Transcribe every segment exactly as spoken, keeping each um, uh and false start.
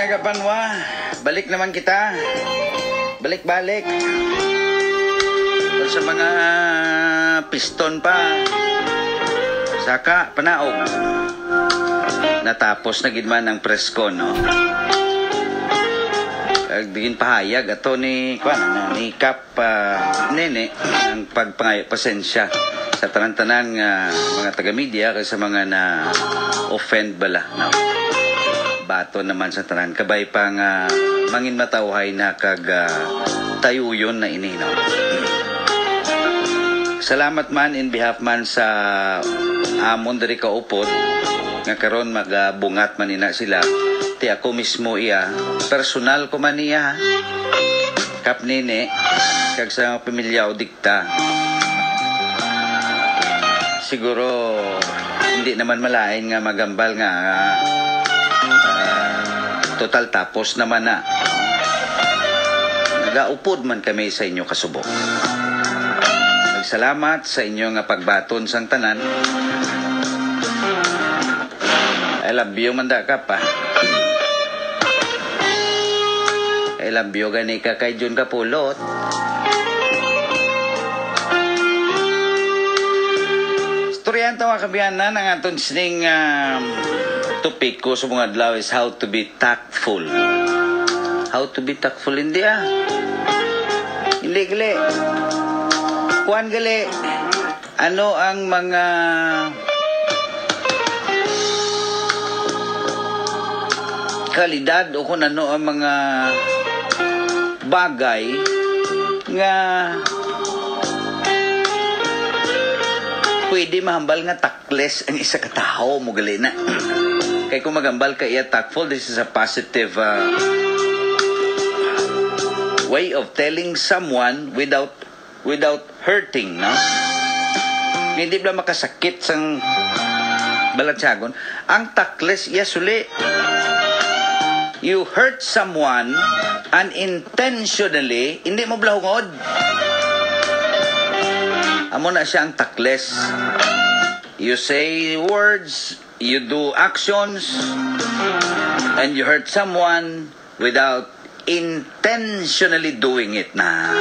mga kapanwa, balik naman kita. Balik-balik. Sa mga piston pa. Saka, panaog. Natapos na gidman ang presko, no? Digin pahayag ato ni, kwan, ni Kap uh, Nene, ang pagpangayag pasensya sa tanan-tanan nga mga taga-media kasi sa mga na-offend bala, no? Bato naman sa tanan kabay pang uh, mangin matawhay na kag uh, tayuyon na ini, no? Salamat man in behalf man sa amon diri kaupod nga karon magabungat man ina sila ti ako mismo iya personal ko man iya Kap Nene kag sa pamilya o dikta siguro hindi naman malain nga magambal nga total tapos naman na. Nagaupod man kami sa inyo kasubok. Nagsalamat sa inyo nga pagbaton sang tanan. I love you man da ka pa. I love you gani ka kay Jun Kapulot. Storyan tawa kabiyanan ang aton sining um, topic ko sa mga adlaw is how to be tactful. How to be tactful, hindi ah. Hindi gali. Kuan gali. Ano ang mga kalidad o kung ano ang mga bagay nga pwede mahambal nga takles ang isa ka tao mo gali na. Kaya kung magambal ka iya tactful, this is a positive uh, way of telling someone without without hurting, no? Hindi ba makasakit sang balatsagon? Ang takles iya suli. You hurt someone unintentionally, hindi mo blahungod. Amo na siya ang takles. You say words, you do actions, and you hurt someone without intentionally doing it na.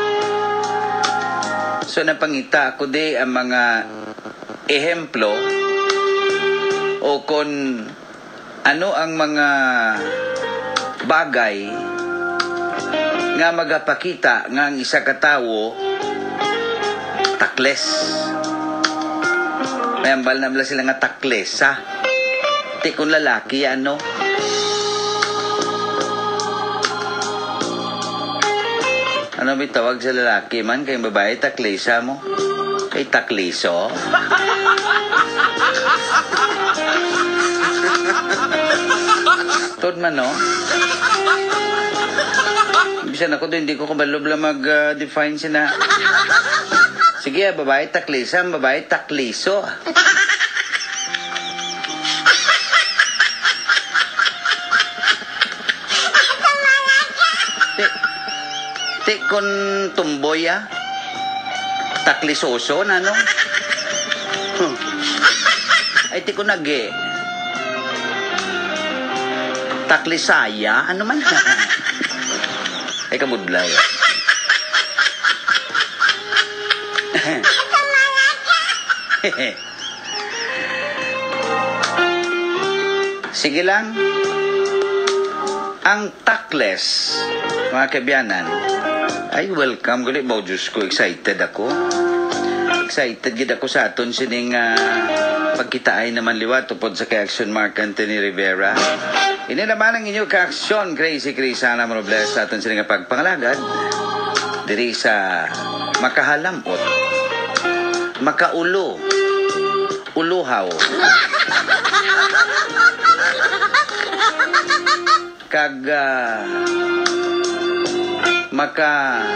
So napangita ko di ang mga ehemplo o kung ano ang mga bagay nga magapakita nga ang isa ka tawo takles. May ambal na bala sila nga takles, ha? Ti kung lalaki, ano? Ano may tawag sa lalaki man? Kayong babae, taklesa mo? Kay takliso? Tod man, no? Bisan ako doon, hindi ko kabalob lang mag-define uh, sina. Sige, babae taklisa, babae takliso. Ti, ti kun tumboy ah. Taklisoso na, no? Huh. Ay, ti kun nage. Taklisaya, ano man? Ay, kamudlay. Sige lang. Ang takles, mga kabiyanan, ay welcome. Gali ba, Diyos ko, excited ako. Excited gid ako sa aton sining uh, pagkita ay naman liwat tupod sa kay Aksyon Mark Anthony Rivera. Ini naman ang inyo ka-aksyon, crazy crazy sana mo bless sa aton sining pagpangalagad diri sa makahalampot, makaulo, uluhaw, kag uh, maka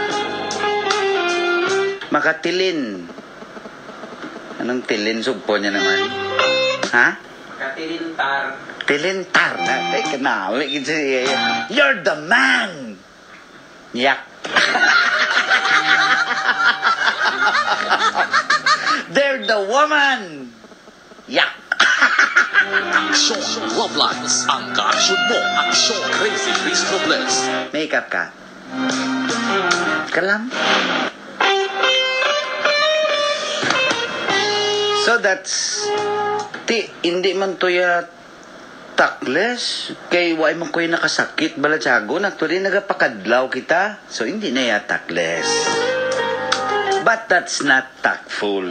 makatilin. Anong tilin? Sugpo niya naman. Ha? Makatilintar. Tilintar na. Ay, kanawi. You're the man! Yak. They're the woman! Yak. Aksyon, Lovelines. Ang ka-aksyon mo. Aksyon, Crazy Chris Robles. Makeup ka. Kalam. So that's ti hindi man to ya takles kay way man ko'y nakasakit balatsagon actually nagapakadlaw kita so hindi na ya takles. But that's not tactful.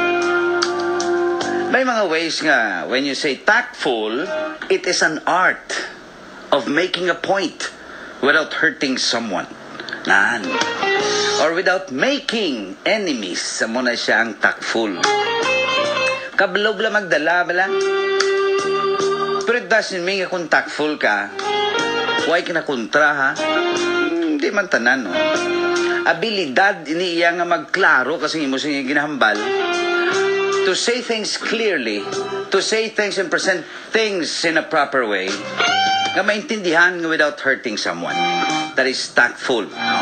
May mga ways nga when you say tactful, it is an art of making a point without hurting someone. Nan. Or without making enemies. Samo na siya ang tactful. Kablog lang magdala bala. Pero it doesn't mean kung tactful ka, why kinakontra ha? Hindi man tanan no. Abilidad iniiya nga magklaro kasi mo siya ginahambal. To say things clearly, to say things and present things in a proper way, nga maintindihan nga without hurting someone. That is tactful. No?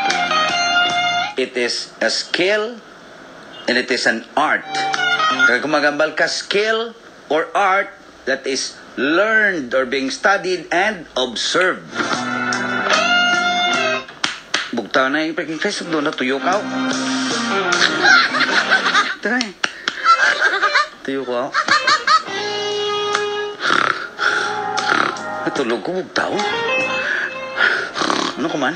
It is a skill and it is an art. Kaya kung magambal ka skill or art that is learned or being studied and observed. Bugtaw na yung peking face, doon na tuyo ka. Try. Tuyo ko. Natulog ko, bugtaw. Ano ko man?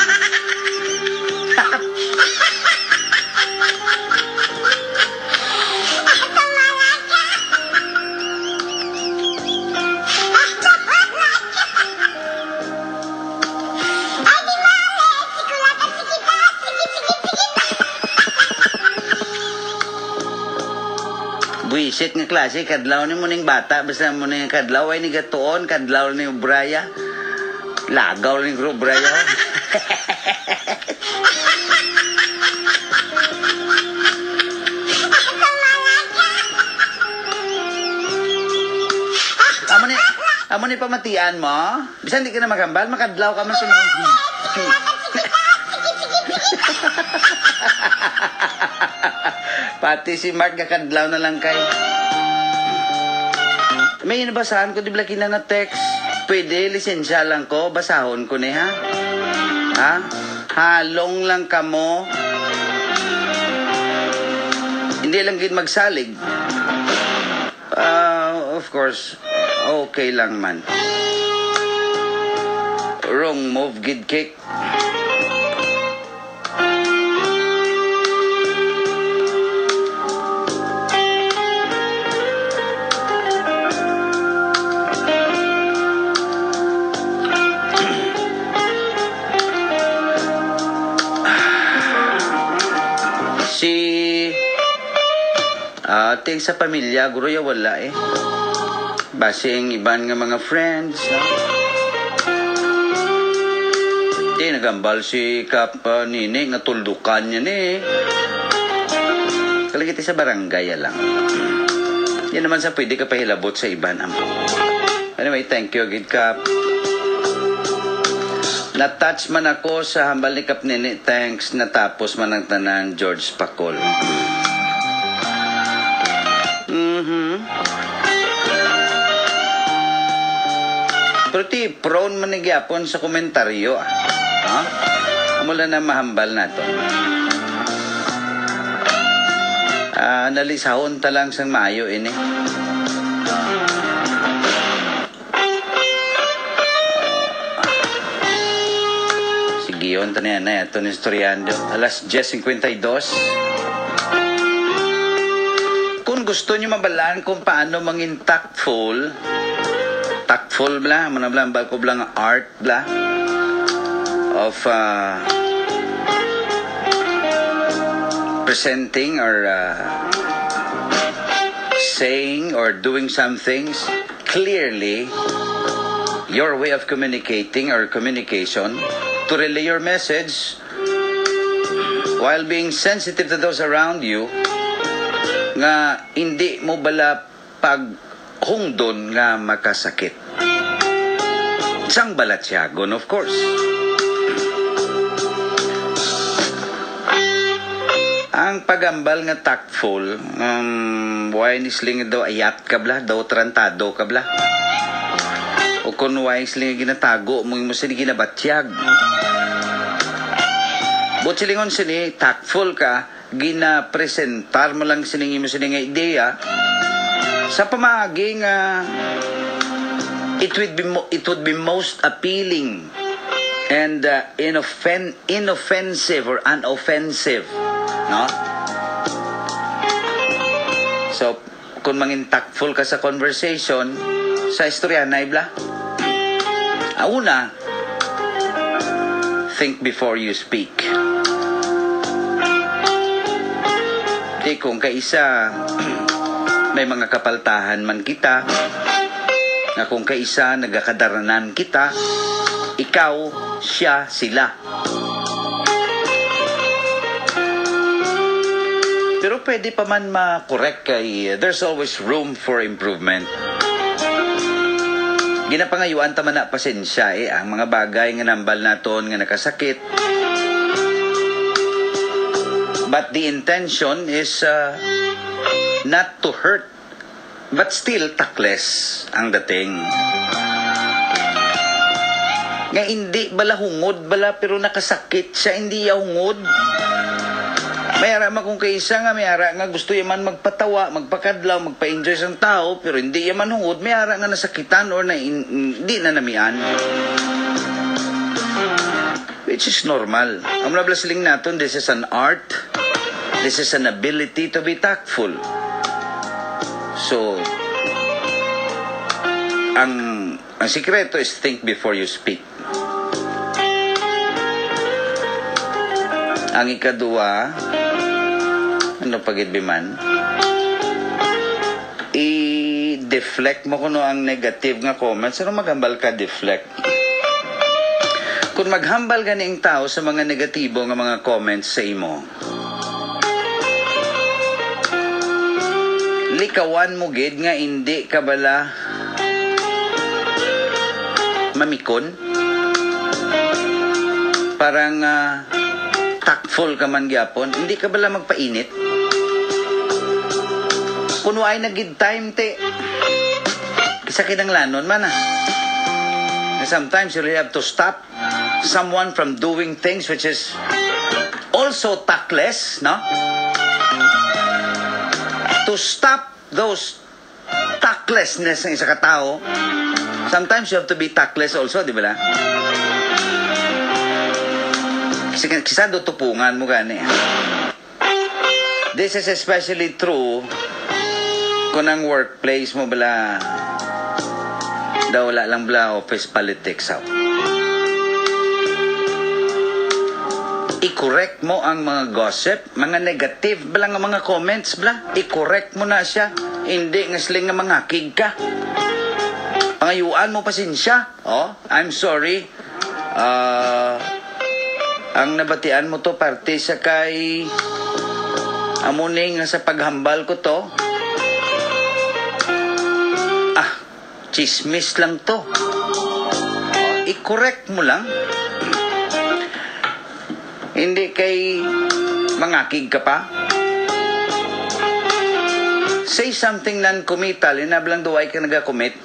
Buisit nga klase, kadlaw ni mo ning bata, basta mo ning kadlaw ay ni gatuon, kadlaw ni Braya. Lagaw ni Gro Braya. Amo ni, amo ni pamatian mo. Bisan di ka na magambal, makadlaw ka man sa Pati si Mark kakadlaw na lang kay. May inabasahan ko di bala kina na text. Pwede, lisensya lang ko. Basahon ko ni ha. Ha? Halong lang ka mo. Hindi lang gid magsalig. Uh, of course, okay lang man. Wrong move gid kick. Ating sa pamilya, guro ya wala eh. Basing iban nga mga friends. Di nagambal si Kap uh, Nini, natuldukan niya ni. Kalagiti sa barangay lang. Yan naman sa pwede ka pahilabot sa iban. Anyway, thank you, Gid Kap. Natouch man ako sa hambal ni Kap Nini. Thanks, natapos man ang tanan, George Pacol. Mm-hmm. Pero ti, prone man nagyapon sa komentaryo. Ah. Ha? Mula na mahambal na to. Ah, nalisahon ta lang sang maayo ini. Sige yun, ito na yan na. Ito na istoryando. Alas diyes cincuenta y dos. Kung gusto nyo mabalaan kung paano mangin tactful, tactful bla, manablang balko blang art bla, of uh, presenting or uh, saying or doing some things clearly, your way of communicating or communication to relay your message while being sensitive to those around you, nga hindi mo bala paghungdon nga makasakit. Sang balatyagon, of course. Ang ang pagambal nga tactful, um, wisely nga daw ayat ka bla, daw trantado ka bla. O kung wisely nga ginatago, mo mo sini ginabatyag. But silingon sini, tactful ka, ginapresentar mo lang sini mo sini nga ideya, sa pamagi nga, it would be, mo, it would be most appealing and uh, inoffen- inoffensive or unoffensive, no? So kung mangin tactful ka sa conversation sa istorya na ibla, una, think before you speak. Di kung kaisa may mga kapaltahan man kita, na kung kaisa nagakadaranan kita, ikaw, siya, sila. Pero pwede pa man ma-correct kay there's always room for improvement. Ginapangayuan taman na pasensya eh, ang mga bagay nga nambal naton nga nakasakit. But the intention is uh, not to hurt, but still takles ang dating. Nga hindi bala hungod bala pero nakasakit siya, hindi ya hungod. Mayara man kung kaisa nga, mayara nga gusto yaman magpatawa, magpakadlaw, magpa-enjoy sa tao, pero hindi yaman hungod, mayara nga nasakitan or na hindi na namian. Which is normal. Ang mga blasiling natin, this is an art, this is an ability to be tactful. So, ang, ang sikreto is think before you speak. Ang ikadua, ano pagidbiman, i-deflect mo kuno ang negative nga comments. Ano maghambal ka deflect? Kung maghambal ganing tao sa mga negatibo nga mga comments sa imo, likawan mo gid nga hindi ka bala mamikon, parang uh, tactful ka man gyapon, hindi ka bala magpainit. Kuno ay nagid time te, kisa kinang lanon man ah. Sometimes you really have to stop someone from doing things which is also tactless, no? To stop those tactlessness ng isa katao, sometimes you have to be tactless also, di ba la? Kasi kisa do tupungan mo gani. This is especially true kung ang workplace mo bala daw wala lang bala office politics out. I-correct mo ang mga gossip, mga negative bala nga mga comments bala, i-correct mo na siya, hindi nga sling nga mga kig ka. Pangayuan mo pasensya. Oh, I'm sorry. Uh, ang nabatian mo to parte sa kay amuning nga sa paghambal ko to. Ah, chismis lang to. Oh, i-correct mo lang. Hindi kay mangakig ka pa. Say something non-committal, inablang duway ka nag-commit.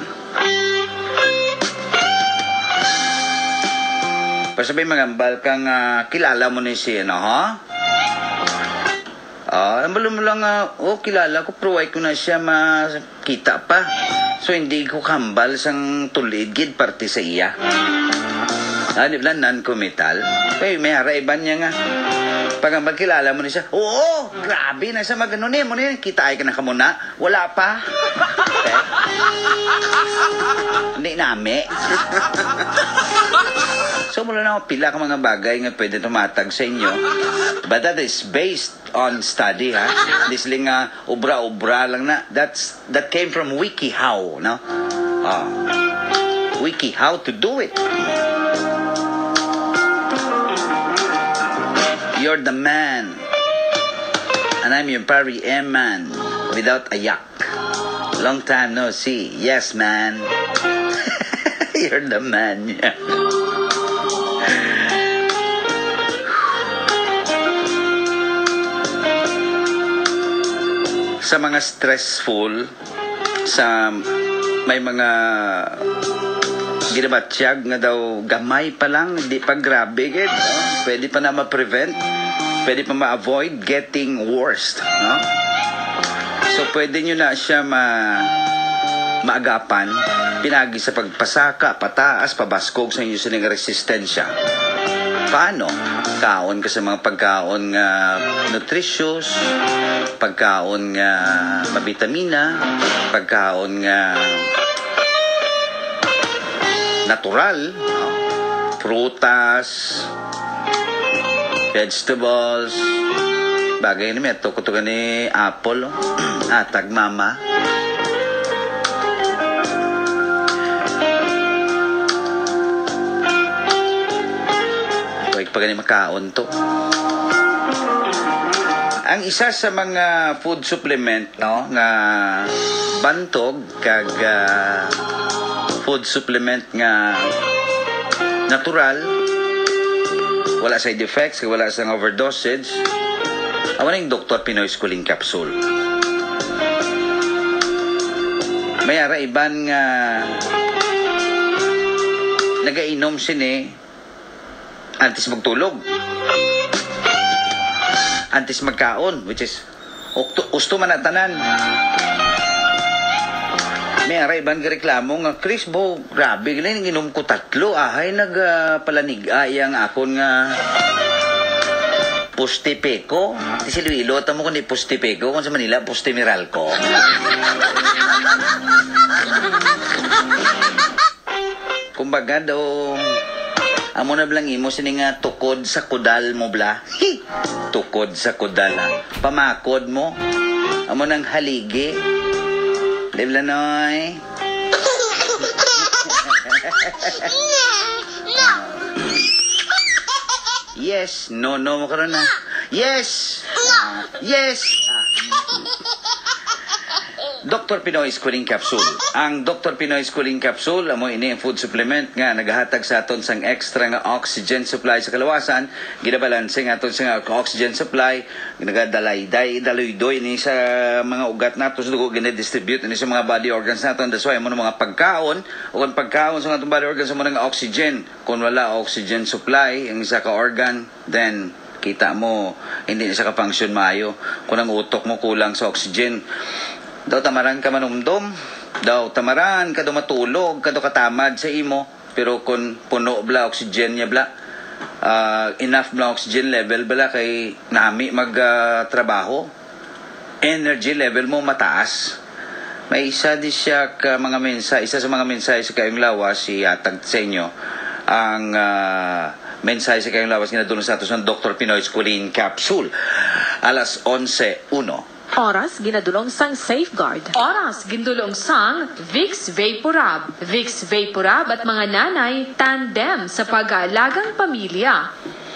Pasabi magambal kang uh, kilala mo ni siya, no, ha? Ah, uh, ambalo mo lang, uh, oh, kilala ko, pero ay ko na siya makita pa. So, hindi ko kambal sang tulid, gid parte sa iya. Ah, di ba, non-committal? Kaya may haraiban niya nga. Pag ang kilala mo na siya, oo, grabe na sa magano niya mo niya, kita ay ka na kamuna, wala pa. Okay? Hindi nami. So, mula na ako pila ka mga bagay nga pwede tumatag sa inyo. But that is based on study, ha? Hindi siling uh, ubra-ubra lang na. That's, that came from WikiHow, no? Oh. WikiHow to do it. You're the man. And I'm your Pari M man. Without a yak. Long time no see. Yes, man. You're the man. Yeah. sa mga stressful, sa may mga ginabatsyag nga daw gamay pa lang, hindi pa grabe gid, no? Pwede pa na ma-prevent, pwede pa ma-avoid getting worse, no? So pwede nyo na siya ma maagapan pinagi sa pagpasaka, pataas, pabaskog sa inyo sining resistensya. Paano? Kaon ka sa mga pagkaon nga nutritious, pagkaon nga mabitamina, pagkaon nga natural, no? Prutas, vegetables, bagay na may ito ko ni apple, oh. Atag mama. Huwag pa gani makaon to. Ang isa sa mga food supplement, no, nga bantog kag uh, food supplement nga natural, wala side effects, wala sang overdosage, awan yung Doctor Pinoy Schooling Capsule. May ara iban nga nagainom sini antes magtulog, antes magkaon, which is gusto man na tanan. May ara iban reklamo nga, Chris, bo, grabe ganun, inom ko tatlo, ahay nagpalanig-ay ang akon nga Pustipeko. Di si Iloilo, tamo ko ni Pustipeko, kung sa Manila, Pustimiral ko. Kumbaga daw, amo na blang imo sini nga tukod sa kudal mo bla. Hi! Tukod sa kudal, ha? Pamakod mo. Amo nang haligi. Liblanoy. Yes, no, no mo karon na. Yes. Yes. Doctor Pinoy Schooling Capsule. Ang Doctor Pinoy Schooling Capsule, amo ini food supplement nga nagahatag sa aton sang extra nga oxygen supply sa kalawasan, ginabalanse nga aton sa oxygen supply, nagadalay day daloy-doy ni sa mga ugat nato sa dugo, gina-distribute ni sa mga body organs naton. That's why mo mga pagkaon o kung pagkaon sa atong body organs mo nga oxygen. Kung wala oxygen supply ang isa ka organ, then kita mo hindi na siya ka-function maayo. Kung ang utok mo kulang sa oxygen, daw tamaran ka manumdum, daw tamaran ka daw matulog, ka daw katamad sa imo, pero kung puno bla oxygen niya bla, uh, enough bla oxygen level bla kay nami magtrabaho, uh, energy level mo mataas. May isa di siya ka mga mensahe, isa sa mga mensahe sa kayong lawas si atag sa inyo ang uh, mensahe sa kayong lawas nga nadulong sa ato sa Doctor Pinoy Schooling Capsule. Alas onse uno. Oras ginadulong sang Safeguard. Oras gindulong sang Vicks Vaporub. Vicks Vaporub at mga nanay tandem sa pag-aalagang pamilya.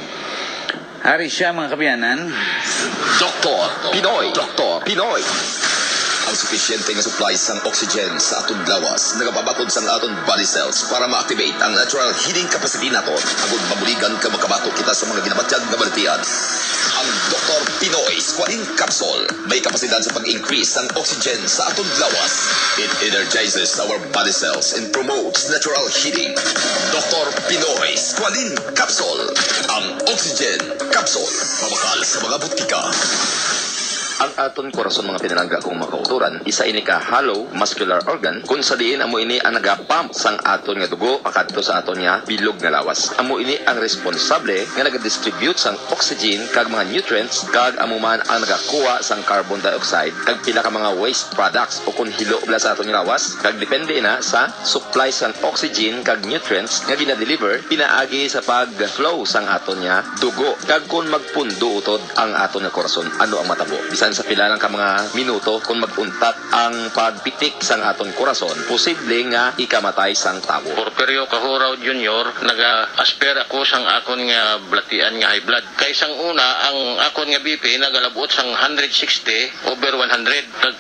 Hari siya mga kabiyanan. Doktor Pinoy. Doktor Pinoy. Ang sufisyente nga supply sang oxygen sa aton lawas nagababakod sang aton body cells para ma-activate ang natural heating capacity naton. Agud mabuligan ka makabatok kita sa mga ginabatyag nga balatian. Ang Doctor Pinoy Schooling Capsule may kapasidad sa pag-increase ng oxygen sa aton lawas. It energizes our body cells and promotes natural heating. Doctor Pinoy Schooling Capsule. Ang oxygen capsule. Pamakal sa mga butika. Ang aton korason mga pinalangga kong makauturan, isa ini ka hollow muscular organ kung sa diin amo ini ang nagapump sang aton nga dugo pakadto sa aton nga bilog nga lawas. Amo ini ang responsable nga nagadistribute sang oxygen kag mga nutrients kag amo man ang nagakuha sang carbon dioxide kag pila ka mga waste products o kung hilo bla sa aton nga lawas kag depende na sa supply sang oxygen kag nutrients nga gina-deliver pinaagi sa pag-flow sang aton nga dugo kag kung magpundo utod ang aton nga korason ano ang matabo. Bisan sa pila lang ka mga minuto kung maguntat ang pagpitik sang aton korason, posible nga ikamatay sang tabo. Porperio Kahuraw Junior, naga-asper ako sang akon nga blatian nga high blood. Kay sang una, ang akon nga B P nagalabot sang one sixty over one hundred. Kag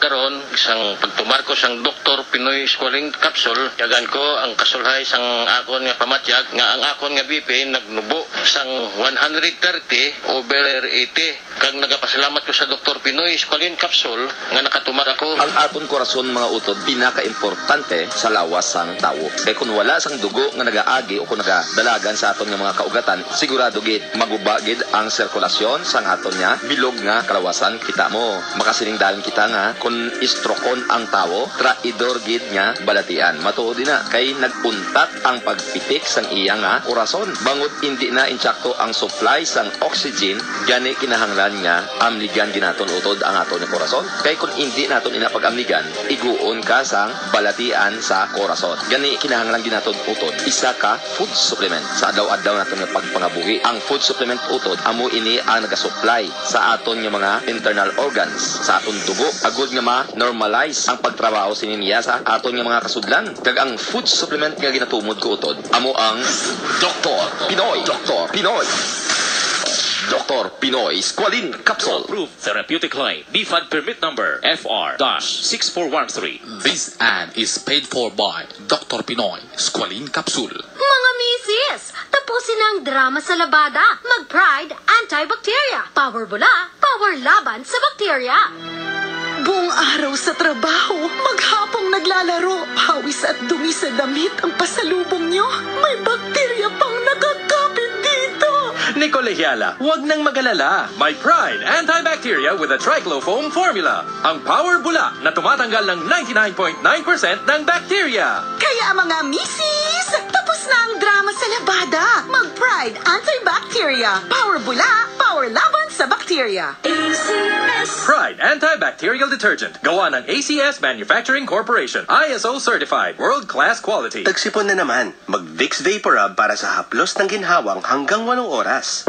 karon isang pagtumar ko sang Doktor Pinoy Squalene Capsule, yagan ko ang kasulhay sang akon nga pamatyag nga ang akon nga B P nagnubo sang one thirty over eighty. Kag nagapasalamat ko sa Doktor Pinoy Squalene Capsule nga nakatumar ako. Ang aton korason mga utod pinaka-importante sa lawas sang tawo. Kay kung wala sang dugo nga nagaagi o kung nagadalagan sa aton nga mga kaugatan, sigurado gid magubagid ang sirkulasyon sang aton nga bilog nga kalawasan. Kita mo, makasining dalan kita nga kung istrokon ang tawo, traidor gid nga balatian. Matuod din na kay nagpuntat ang pagpitik sang iya nga korason. Bangod hindi na insakto ang supply sang oxygen, gani kinahanglan nga amligan ginaton utod ang aton nga korason. Kay kung hindi naton inapag-amligan, iguon ka sang balatian sa korason. Gani kinahanglan ginaton utod isa ka food supplement sa adlaw-adlaw naton nga pagpangabuhi. Ang food supplement utod amo ini ang nagasupply sa aton nga mga internal organs, sa aton dugo, agud nga ma-normalize ang pagtrabaho siniya sa aton nga mga kasudlan. Kag ang food supplement nga ginatumod ko utod amo ang Doktor Pinoy Doktor Pinoy Doktor Pinoy Squalene Capsule. Approved therapeutic line. B F A D permit number F R six four one three. This ad is paid for by Doctor Pinoy Squalene Capsule. Mga misis, tapusin ang drama sa labada. Mag-Pride Antibacteria. Power bula, power laban sa bakterya. Buong araw sa trabaho, maghapong naglalaro, pawis at dumi sa damit ang pasalubong nyo. May bakterya pang nakakapit dito. Nicolehiala, huwag nang magalala. My Pride Antibacteria with a Triclofoam formula. Ang power bula na tumatanggal ng ninety-nine point nine percent ng bacteria. Kaya mga misis, tapos na ang drama sa labada. Mag-Pride Antibacteria. Power bula, power laban sa bakterya. A C S Pride Antibacterial Detergent. Gawa ng A C S Manufacturing Corporation. I S O certified. World-class quality. Tagsipon na naman. Mag-Vicks Vaporub para sa haplos ng ginhawang hanggang walong oras.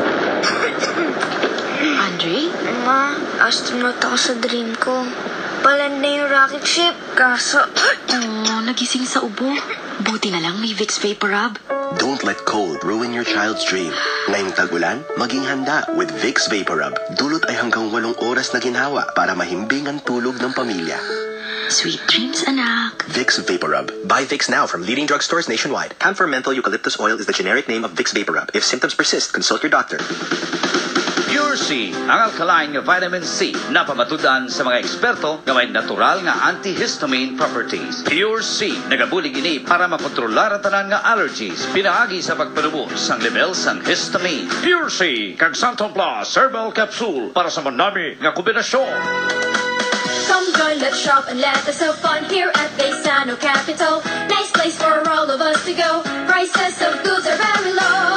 Andre? Ma, astronaut ako sa dream ko. Palan na yung rocket ship, kaso... Oh, nagising sa ubo. Buti na lang may Vicks Vaporub. Don't let cold ruin your child's dream. Ngayong tag-ulan, maging handa with Vicks Vaporub. Dulot ay hanggang walong oras na ginhawa para mahimbing ang tulog ng pamilya. Sweet dreams, anak. Vicks Vaporub. Buy Vicks now from leading drugstores nationwide. Camphor-menthol eucalyptus oil is the generic name of Vicks Vaporub. If symptoms persist, consult your doctor. Pure C, ang alkaline nga vitamin C na pamatudan sa mga eksperto nga may natural nga antihistamine properties. Pure C, nagabulig ini para makontrolar ang tanan nga allergies, pinaagi sa pagpanubos sang level sang histamine. Pure C, kag Santon Plus Herbal Capsule para sa manami nga kombinasyon. Come join, let's shop and let us have fun here at Baysano Capital. Nice place for all of us to go. Prices of goods are very low.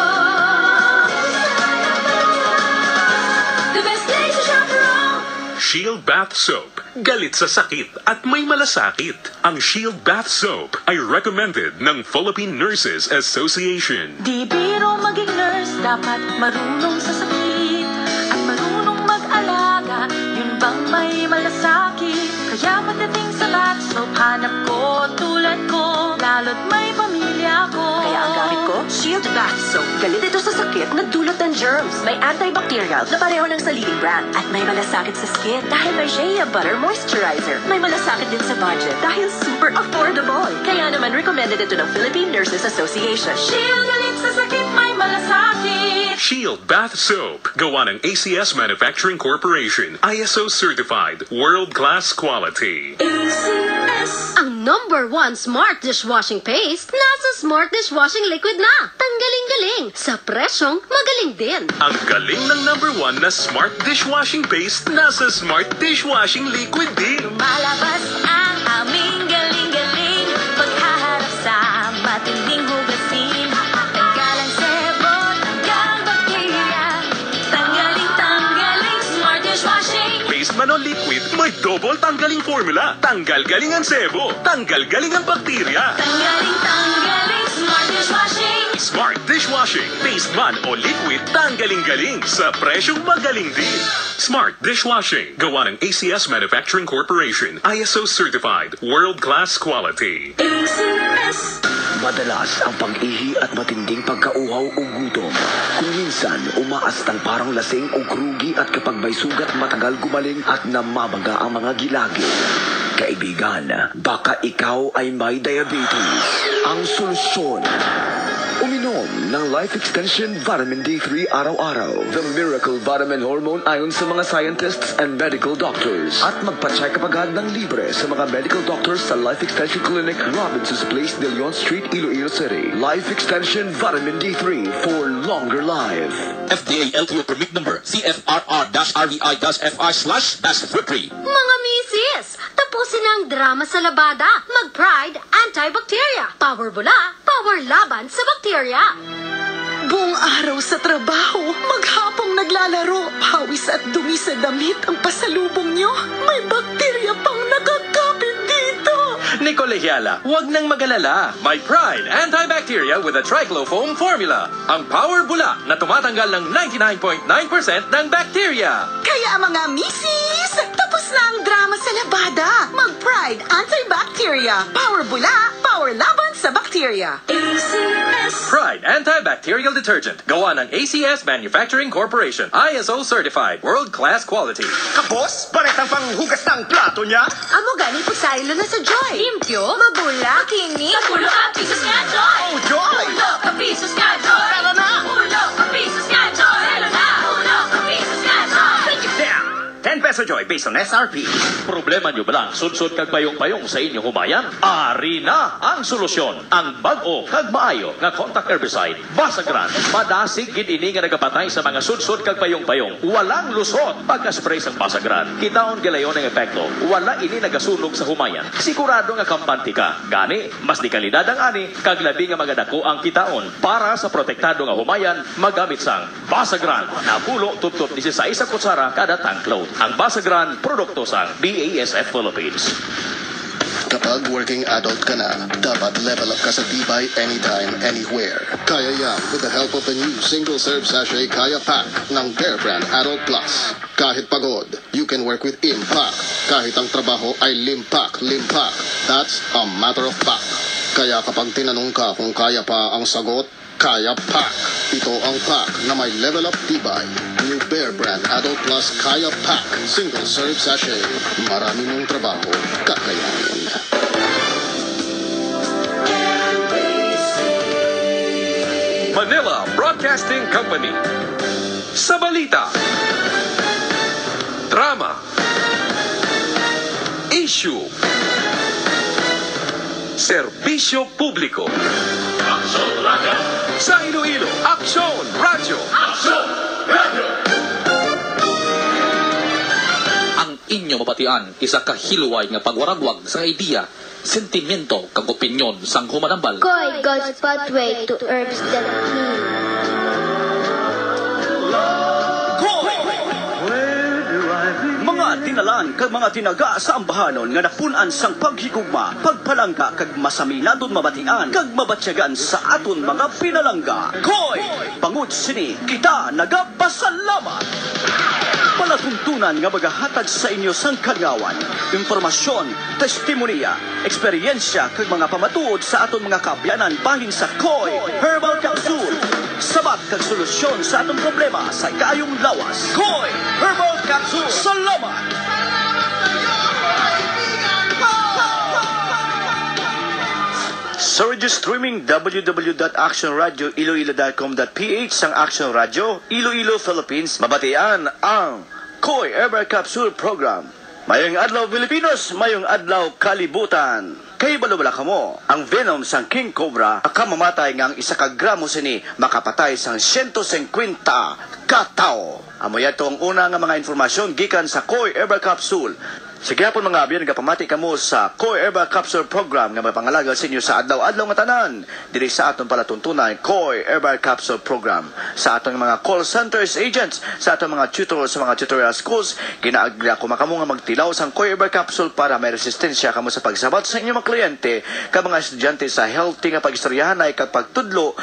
The best place to shop for all. Shield Bath Soap. Galit sa sakit at may malasakit. Ang Shield Bath Soap ay recommended ng Philippine Nurses Association. Di biro maging nurse, dapat marunong sa sakit at marunong mag-alaga. Yun bang may malasakit? Kaya pagdating sa bath soap, hanap ko tulad ko, lalo't may pamilya ko. Kaya ang gamit ko, Shield Bath Soap. Galit ito sa sakit na dulot ng germs. May antibacterial na pareho ng sa leading brand. At may malasakit sa skin dahil may Shea Butter Moisturizer. May malasakit din sa budget dahil super affordable. Kaya naman recommended ito ng Philippine Nurses Association. Shield galit sa sakit, may malasakit. Shield Bath Soap. Gawa ng A C S Manufacturing Corporation. I S O certified. World-class quality. A C S Ang number one smart dishwashing paste nasa smart dishwashing liquid na. Tanggaling-galing sa presyong magaling din. Ang galing ng number one na smart dishwashing paste nasa smart dishwashing liquid din. Lumalabas ang aming galing-galing paghaharap sa matinding hugasin. Tanggalang sebo, tanggal bakterya. Tanggaling-tanggaling smart dishwashing. Paste man o liquid, may double tanggaling formula. Tanggal-galing ang sebo, tanggal-galing ang bakterya. Tanggaling-tanggaling smart dishwashing. Smart dishwashing, paste man o liquid, tanggaling-galing sa presyong magaling din. Smart dishwashing, gawa ng A C S Manufacturing Corporation, I S O certified, world-class quality. A C S Madalas ang pag-ihi at matinding pagkauhaw o gutom. Kung minsan, umaastang parang lasing o krugi at kapag may sugat matagal gumaling at namabaga ang mga gilagi. Kaibigan, baka ikaw ay may diabetes. Ang solusyon, uminom ng Life Extension Vitamin D three araw-araw. The miracle vitamin hormone ayon sa mga scientists and medical doctors. At magpa-check up agad ng libre sa mga medical doctors sa Life Extension Clinic, Robinson's Place, De Leon Street, Iloilo City. Life Extension Vitamin D three for longer life. F D A L T O permit number C F R R-R V I-F I slash three. Mga misis, tapusin ang drama sa labada. Mag-Pride Antibacteria. Power bula, power laban sa bakterya. Buong araw sa trabaho, maghapong naglalaro, pawis at dumi sa damit ang pasalubong nyo. May bakterya pang nakakapit dito. Nicolegiala, huwag nang magalala. My Pride Antibacteria with a Triclofoam formula. Ang power bula na tumatanggal ng ninety-nine point nine percent ng bacteria. Kaya mga misis, tapos na ang drama sa labada. Mag-Pride Antibacteria. Power bula, power laban sa bakterya. A C S Pride Antibacterial Detergent. Gawa ng A C S Manufacturing Corporation. I S O certified. World-class quality. Kapos, paretang panghugas ng plato niya. Amo gani pagsaylo na sa Joy. Limpyo, mabula, kinis. Ulo ka, pisos nga, Joy! Oh, Joy! Ulo ka, pisos nga, Joy! Tara na! Ulo ka, pisos nga, Joy! Tara na! Ulo ka, pisos nga, Joy! There! ten peso Joy based on S R P. Problema nyo ba lang sunsod kag payong-payong sa inyong humayan? Ari na ang solusyon. Ang bag-o kag maayo nga contact herbicide Basagran. Madasig gid ini nga nagapatay sa mga sunsod kag payong-payong. Walang lusot pagka-spray sang Basagran. Kitaon gilayon ang epekto. Wala ini nagasunog sa humayan. Sigurado nga kampante ka. Gani, mas di kalidad ang ani kag labi nga mga dako ang kitaon. Para sa protektado nga humayan, magamit sang Basagran. Napulo tuptop dieciséis sa kutsara kada tank load. Ang Basagran, produkto sang B A S F Philippines. Kapag working adult ka na, dapat level up ka sa tibay anytime, anywhere. Kaya yan with the help of the new single-serve sachet Kaya Pack ng Bear Brand Adult Plus. Kahit pagod, you can work with Impact. Kahit ang trabaho ay limpak, limpak. That's a matter of fact. Kaya kapag tinanong ka kung kaya pa ang sagot, Kaya Pack. Ito ang pack na may level up tibay. New Bear Brand Adult Plus Kaya Pack. Single serve sachet. Marami mong trabaho kakayanin. Manila Broadcasting Company. Sa balita, drama, issue, serbisyo publiko. Aksyon Radyo. Sa Iloilo, Aksyon Radyo. Aksyon Radyo. Ang inyo mapatian, isa ka hiluway nga pagwaragwag sa idea, sentimento kag opinyon sang humanambal. Koi, God's pathway to herbs that heal. Mga tinalan kag mga tinaga sa ambahanon nga napunan sang paghigugma, pagpalangga kag masaminadon mabatian kag mabatyagan sa aton mga pinalangga. Koy! Pangud sini kita nagapasalamat. Palatuntunan nga magahatag sa inyo sang kangawan, impormasyon, testimonya, eksperyensya kag mga pamatuod sa aton mga kabyanan bahin sa Koy Herbal Capsule. Sabat kag solusyon sa atong problema sa kaayong lawas. Koy Herbal Capsule. Salamat! Sa radio streaming w w w dot action radio iloilo dot com dot p h sang Aksyon Radio Iloilo, Philippines, mabatian ang Koy Herbal Capsule Program. Mayong adlaw Pilipinos, mayong adlaw kalibutan. Kay balubala ka mo, ang venom sang King Cobra akamamatay ngang isa ka gramo sini makapatay sang one hundred fifty katao. Amo yato ang una nga mga informasyon gikan sa Koy Herbal Capsule. Sige po mga abyan, nagapamati ka mo sa Koy Herbal Capsule Program nga may pangalaga sa inyo sa adlaw-adlaw nga tanan. Diri sa atong palatuntunan, Koy Herbal Capsule Program. Sa atong mga call centers agents, sa atong mga tutors sa mga tutorial schools, ginaagla ko makamo nga magtilaw sang Koy Herbal Capsule para may resistensya kamo sa pagsabat sa inyong mga kliyente, ka mga estudyante sa healthy nga pagistoryahanay kag pagtudlo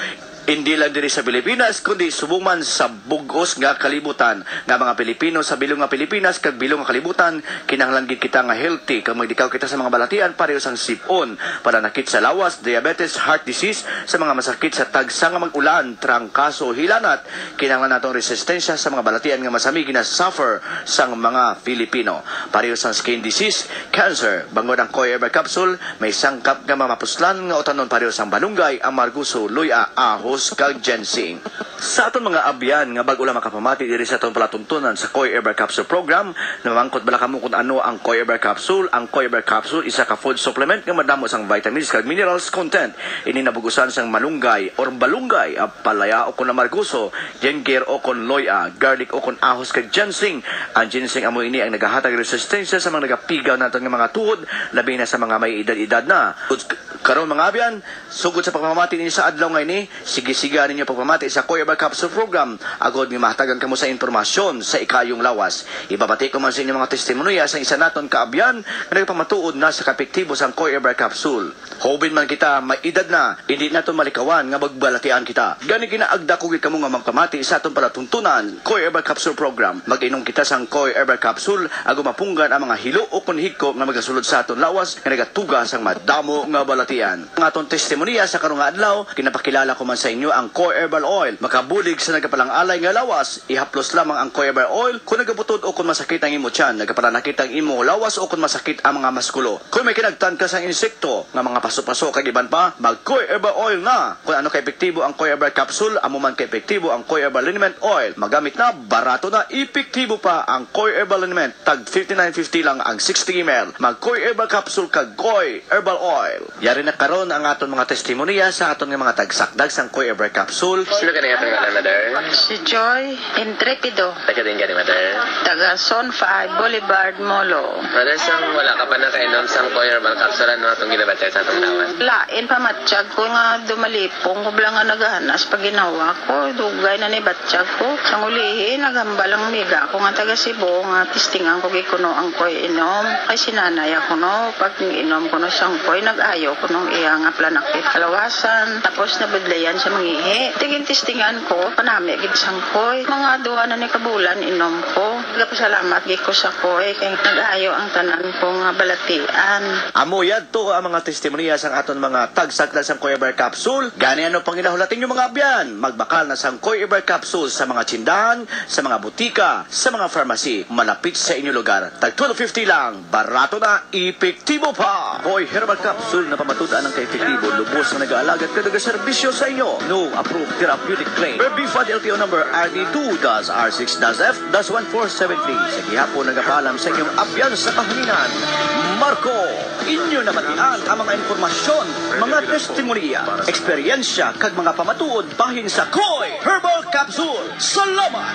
Hindi lang diri sa Pilipinas, kundi subong man sa bugos nga kalibutan nga mga Pilipino sa bilong nga Pilipinas kag bilong nga kalibutan, kinahanglan gid kita nga healthy kag magdikaw kita sa mga balatian pareho sang sipon, pananakit sa lawas, diabetes, heart disease, sa mga masakit sa tagsa nga mag-ulan, trangkaso, hilanat, kinahanglan natong resistensya sa mga balatian nga masami gina-suffer sang mga Pilipino. Pareho sang skin disease, cancer, bangod ang Koy Herbal Capsule, may sangkap nga mamapuslan nga utanon pareho sang balunggay, amarguso, luya, ahos, kag ginseng. Sa aton mga abyan nga bag-o lang makapamati diri sa aton palatuntunan sa Koy Herbal Capsule program, namangkot bala kamo kung ano ang Koy Herbal Capsule. Ang Koy Herbal Capsule isa ka food supplement nga madamo sang vitamins kag minerals content. Ini nabugusan sang malunggay or balunggay, palaya o kun amarguso, ginger o kun luya, garlic o kun ahos kag ginseng. Ang ginseng amo ini ang nagahatag resistensya sa mga nagapigaw naton nga mga tuhod, labi na sa mga may edad-edad na. Karon mga abyan, sugod sa pagpamati ninyo sa adlaw ngayon ni, sige-siga ninyo pagpamati sa Koy Herbal Capsule program. Agod nga mahatagan kamo sa impormasyon sa ikayong lawas. Ibabati ko man sa inyo mga testimonya sa isa naton kaabyan nga nagpamatuod na sa kapektibo sang Koy Herbal Capsule. Hobin man kita, may edad na, hindi naton malikawan nga magbalatian kita. Gani ginaagda ko gid kamo nga magpamati sa aton palatuntunan Koy Herbal Capsule program. Mag-inom kita sang Koy Herbal Capsule ago mapunggan ang mga hilo o kunhiko nga magasulod sa aton lawas nga nagatuga sang madamo nga balatian. Ang aton testimonya sa karong adlaw, kinapakilala ko man sa inyo ang Koy Herbal Oil. Makabulig sa nagapalang-alay nga lawas, ihaplos lamang ang Koy Herbal Oil kung nagabutod o kung masakit ang imo tiyan, nagapalanakit ang imo lawas o kung masakit ang mga maskulo. Kung may kinagtan ka sa insekto nga mga paso-paso kag iban pa, mag Koy Herbal Oil na. Kung ano ka epektibo ang Koy Herbal Capsule, amo man ka epektibo ang Koy Herbal Liniment Oil. Magamit na, barato na, epektibo pa ang Koy Herbal Liniment. Tag fifty-nine fifty lang ang sixty milliliters. Mag Koy Herbal Capsule kag Koy Herbal Oil. Yari na karon ang aton mga testimonya sa aton nga mga tagsakdag sang Koy Herbal Capsule. Sino ka na nga nga mother? Si Joy Intrepido. Taga din ka ni mother? Taga Zone five, Boulevard, Molo. Mother, sang wala ka pa na kainom sang Koy Herbal Capsule, ano itong ginabatay sa itong lawas? Lain pa matsyag ko nga dumalipong ko lang nga nagahanas pag ginawa ko. Dugay na ni batsyag ko. Sang ulihin, nagambalang miga ko nga taga Cebu nga tistingan ko gikuno ang Koy inom. Ay sinanay ako no. Pag inom ko no sang Koy, nag-ayo ko nung iya nga planakit kalawasan. Tapos nabudlayan sa mangihi. Tiging tistingan ko, panami agad sang Koy. Mga duwa na ni kabulan inom ko. Nagpasalamat gid ko sa Koy kay nag-ayo ang tanan ko nga balatian. Amo yadto ang mga testimonya sang aton mga tagsakdag sang Koy Herbal Capsule. Gani ano pang ginahulatin yung mga abyan? Magbakal na sang Koy Herbal Capsule sa mga tindahan, sa mga butika, sa mga pharmacy, malapit sa inyong lugar. Tag twelve fifty lang, barato na, epektibo pa. Koy Herbal Capsule na pamatudan ng ka-epektibo, lubos na nag-aalagat ka nag-serbisyo sa inyo. No approved therapeutic claim. Per B F A D L T O number R D two R six F one four seven three. Sa gihapon nagapaalam sa inyong abyan sa kahanginan. Marco, inyo nabatian ang mga informasyon, mga testimonya, eksperyensya, kag mga pamatuod bahin sa Koy Herbal Capsule. Salamat!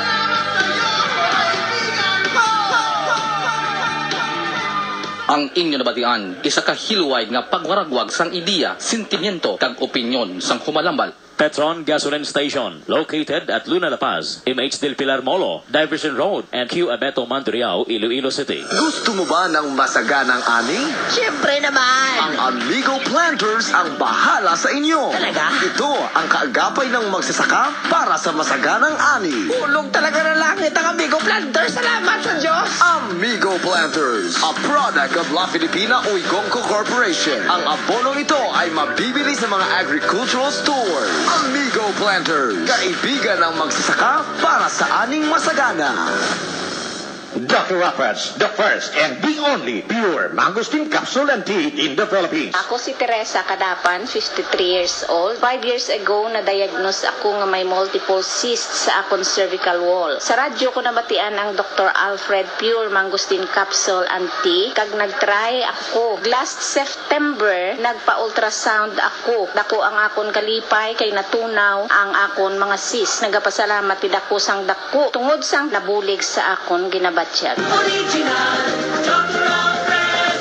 Ang inyo nabatian, isa ka hilway nga pagwaragwag sang ideya, sentimiento, kag opinyon sang humalambal. Petron Gasoline Station, located at Luna La Paz, M H Del Pilar Molo, Diversion Road, and Q Abeto Mandriao, Iloilo City. Gusto mo ba ng masaganang ani? Siyempre naman! Ang Amigo Planters ang bahala sa inyo. Talaga? Ito ang kaagapay ng magsasaka para sa masaganang ani. Hulog talaga ng langit ang Amigo Planters. Salamat sa Diyos! Amigo Planters, a product of La Filipina Uigonco Corporation. Ang abonong ito ay mabibili sa mga agricultural stores. Amigo Planters, kaibigan ng magsasaka para sa aning masagana. Doctor Rapids, the first and the only pure mangosteen capsule and tea in the Philippines. Ako si Teresa Kadapan, fifty-three years old. Five years ago, na-diagnose ako nga may multiple cysts sa akong cervical wall. Sa radyo ko nabatian ang Doctor Alfred Pure Mangosteen Capsule and Tea. Kag nag-try ako. Last September, nagpa-ultrasound ako. Dako ang akong kalipay kay natunaw ang akong mga cysts. Nagapasalamat ti dako sang dako. Tungod sang nabulig sa akong ginabatyan. Original, Doctor Alfred,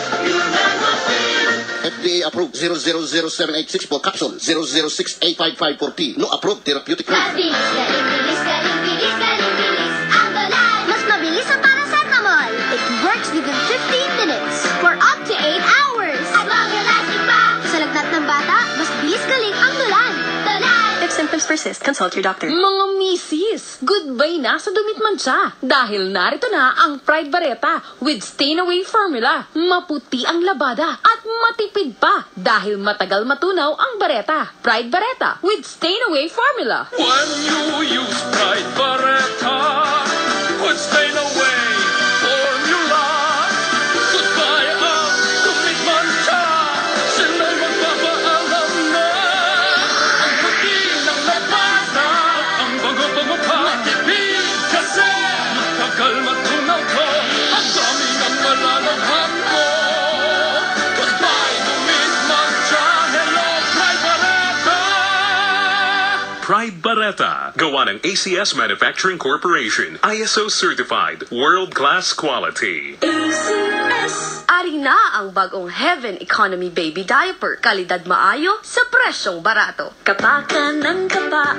F D A approved zero zero zero seven eight six for capsule, zero zero six eight five five for tea. No approved therapeutic claim. Mabilis, galing, bilis, galing, bilis, galing, bilis. Ang Loveline! Mas mabilis ang paracetamol. It works within fifteen minutes for up to eight hours. At longer lasting pa! Sa lagnat ng bata, mas bilis galing ang Loveline. Loveline! Tips and persist, consult your doctor. Mga misis, goodbye na sa dumit mancha. Dahil narito na ang Pride Bareta with stain-away formula. Maputi ang labada at matipid pa dahil matagal matunaw ang bareta. Pride Bareta with stain-away formula. When you use Pride Bareta with stain-away formula, goodbye ang dumit mancha. Sila'y magpapaalam na ang puti ng labada, ang bango-bango pa, matipid kasi matagal matunaw ko, ang dami ng malalaghan ko. Goodbye dumit mancha, hello Pride Bareta. Pride Bareta, gawa ng A C S Manufacturing Corporation, I S O certified, world-class quality. Ari na ang bagong Heaven Economy Baby Diaper. Kalidad maayo sa presyong barato. Kapa ka ng kapa,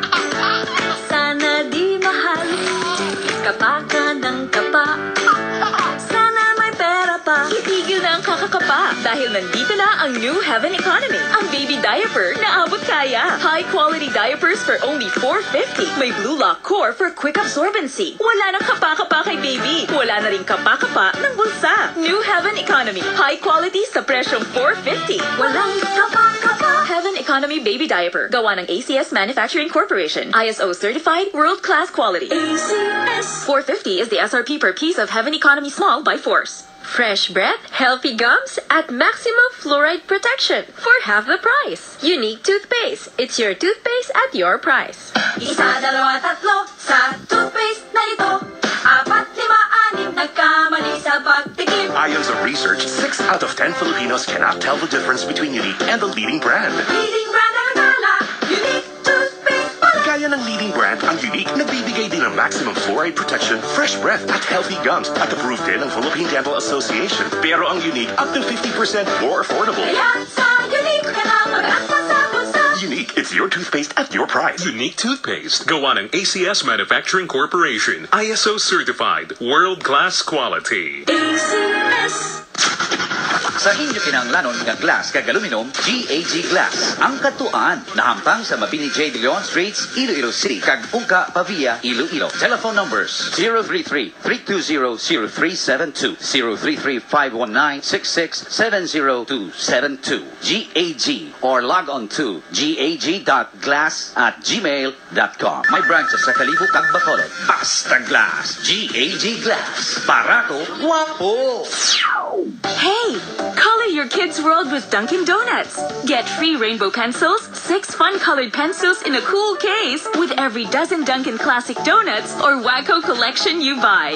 sana di mahal. Kapa ka ng kapa, sana may pera pa. Itigil na ang kakakapa dahil nandito na ang new Heaven Economy. Ang baby diaper na abot kaya. High quality diapers for only four fifty. May blue lock core for quick absorbency. Wala nang kapa-kapa kay baby. Wala na rin kapa-kapa ng bulsa. New Heaven Economy. High quality sa presyong four fifty. Walang kapa-kapa. Heaven Economy Baby Diaper. Gawa ng A C S Manufacturing Corporation. I S O certified, world-class quality. A C S. four fifty is the S R P per piece of Heaven Economy Small by Force. Fresh breath, healthy gums at maximum fluoride protection for half the price. Unique toothpaste. It's your toothpaste at your price. Isa, dalawa, tatlo sa toothpaste na ito. Apat, lima, anim, nagkamali sa pagtikim. Ayon sa research, six out of ten Filipinos cannot tell the difference between Unique and the leading brand. Leading brand ang akala, unique toothpaste pala. Gaya ng leading brand, ang Unique nagbibigay din ng maximum fluoride protection, fresh breath at healthy gums at approved din ng Philippine Dental Association. Pero ang Unique, up to fifty percent more affordable. Kaya sa unique ka na mag-asma sa bulsa. Unique, it's your toothpaste at your price. Unique toothpaste, gawa ng A C S Manufacturing Corporation, I S O certified, world-class quality. A C S. Sa inyo kinahanglanon nga glass kag aluminum, G A G Glass. Ang katuan nahamtang sa Mabini J. De Leon Streets, Iloilo City, kag Ungka, Pavia, Iloilo. Telephone numbers zero three three, three two zero, zero three seven two, zero three three, five one nine, six six seven zero two seven two. G A G or log on to gag dot glass at gmail dot com. May branches sa Kalibo, kag Bacolod. Basta Glass. G A G Glass. Barato, wapo. Hey! Color your kids' world with Dunkin' Donuts. Get free rainbow pencils, six fun-colored pencils in a cool case with every dozen Dunkin' Classic Donuts or Wacko collection you buy.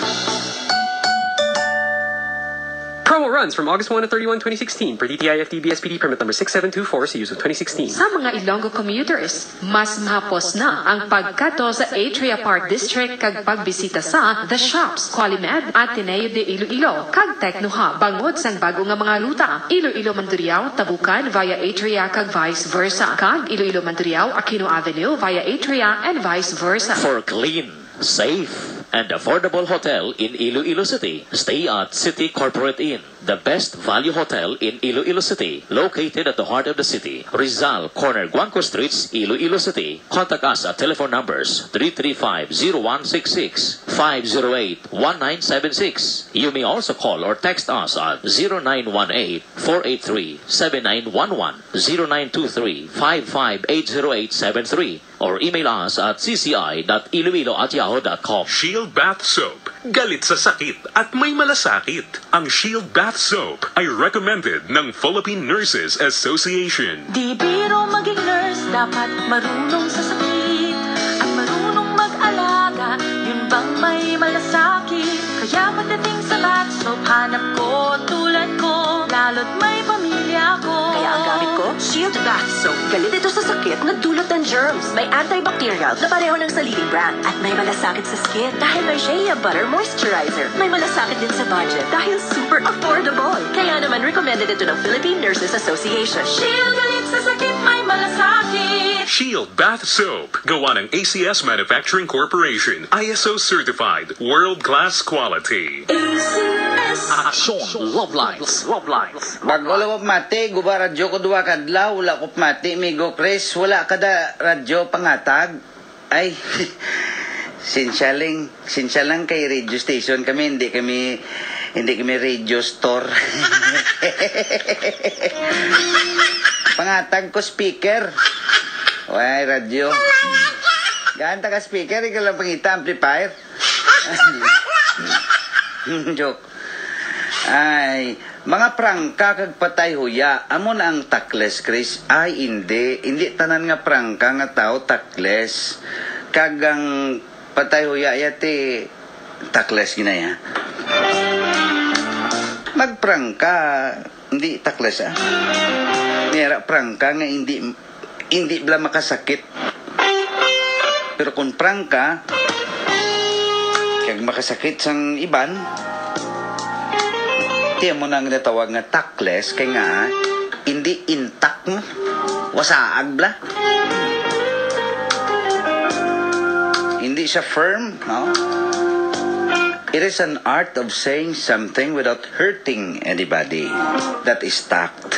Promo runs from August first to thirty-first, twenty sixteen per D T I F T B S P D permit number six seven two four sa use of twenty sixteen. Sa mga Ilonggo commuters, mas mahapos na ang pagkato sa Atria Park District kag pagbisita sa The Shops, Qualimed, Ateneo de Iloilo, kag Technohub, bangod sang bago nga mga luta. Iloilo Mandurriao, Tabukan via Atria kag vice versa. Kag Iloilo Mandurriao, Aquino Avenue via Atria and vice versa. For clean, safe, and affordable hotel in Iloilo City, stay at City Corporate Inn, the best value hotel in Iloilo City, located at the heart of the city. Rizal, corner Guanco Streets, Iloilo City. Contact us at telephone numbers three three five, zero one six six, five zero eight, one nine seven six. You may also call or text us at zero nine one eight, four eight three, seven nine one one, zero nine two three, five five eight zero eight seven three, or email us at c c i dot iloilo at yahoo dot com. Shield Bath Soap. Galit sa sakit at may malasakit. Ang Shield Bath Soap ay recommended ng Philippine Nurses Association. Di biro maging nurse, dapat marunong sa sakit at marunong mag-alaga. Yun bang may malasakit? Kaya pagdating sa bath soap, hanap ko tulad ko, lalo't may pamilya ko. Kaya ang gamit ko, Shield Bath Soap. Galit ito sa sakit na dulot ng germs. May antibacterial na pareho ng sa leading brand. At may malasakit sa skin dahil may Shea Butter Moisturizer. May malasakit din sa budget dahil super affordable. Kaya naman recommended ito ng Philippine Nurses Association. Shield galit sa sakit, may malasakit. Shield Bath Soap. Gawa ng A C S Manufacturing Corporation. I S O certified. World-class quality. A C S. kiss. Aksyon, Lovelines. Lovelines. Bago lang ko mati, guba radyo ko duwa kadlaw, wala ko mati, migo Chris, wala kada radyo pangatag. Ay, sinsya lang, sinsya lang kay radio station kami, hindi kami, hindi kami radio store. Pangatag ko speaker. Way, radyo. Ganta ka speaker, ikaw lang pangita, amplifier. Joke. Ay, mga prangka kag patay huya, amo na ang takles, Chris. Ay, hindi. Hindi tanan nga prangka nga tao takles. Kag ang patay huya yati takles ginaya. Magprangka, hindi takles ah. Nera prangka nga hindi hindi bala makasakit. Pero kung prangka kag makasakit sang iban, tiyan mo nang natawag nga takles kay nga hindi intact mo. Wasaag bla. Hindi siya firm, no? It is an art of saying something without hurting anybody. That is tact.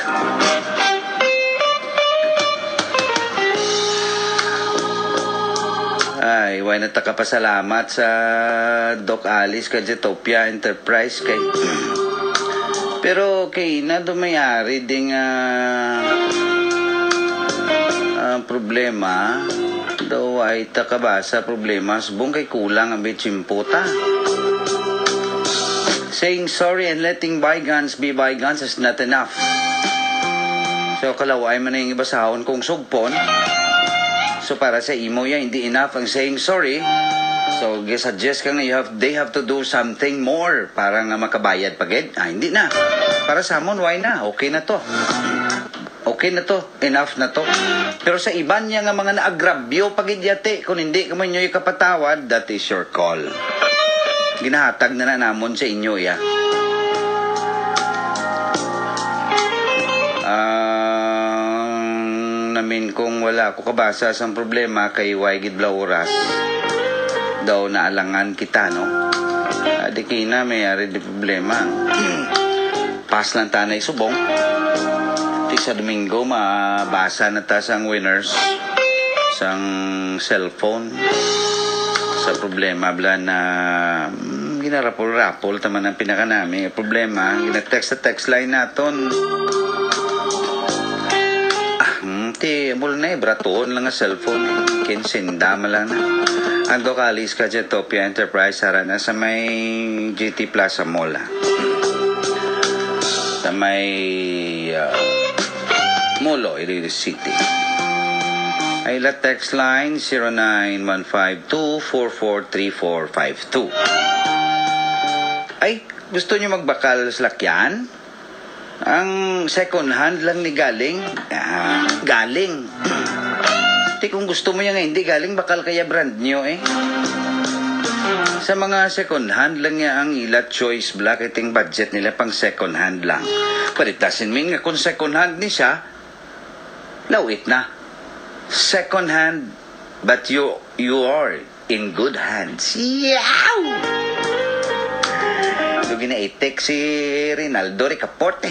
Ay, why na takapasalamat sa Doc Alice kay Zetopia Enterprise kay pero kay na dumayari ding uh, uh, problema daw ay takabasa problema subong kay kulang ang bitsimputa. Saying sorry and letting bygones be bygones is not enough. So kalaway man na yung ibasahon kung sugpon. So para sa imo yan, hindi enough ang saying sorry. So suggest ka nga you have, they have to do something more para nga makabayad pagid. Ah, hindi na. Para sa amon, why na? Okay na to. Okay na to. Enough na to. Pero sa iban niya nga mga naagrabyo pagid yate, kung hindi ka man nyo ikapatawad, that is your call. Ginahatag na na namon sa inyo ya. Ah... namin kung wala ko kabasa sa problema kay Waigid Blauras daw naalangan kita, no? Adi kina may ari di problema. Pas lang tanay subong. Di sa Domingo mabasa na ta sang winners sang cellphone sa problema bla na hmm, ginarapol-rapol taman ang pinaka namin problema. Gina-text sa text line naton. Ti mul na ibraton lang nga cellphone kinsinda malang na ang Docalis ka Jetopia Enterprise hara na sa may G T Plaza Mall sa may uh, Molo Iloilo City. Ay la text line zero nine one five two four four three four five two. Ay gusto niyo magbakal sa lakyan? Ang second hand lang ni galing, ah, galing. Di kung gusto mo yan nga, hindi galing, bakal kaya brand nyo eh. Sa mga second hand lang nga ang ila choice black, iting budget nila pang second hand lang. But it doesn't mean nga kung second hand ni siya, lawit na. Second hand, but you, you are in good hands. Yow! Ginaitik si Rinaldo Ricaporte.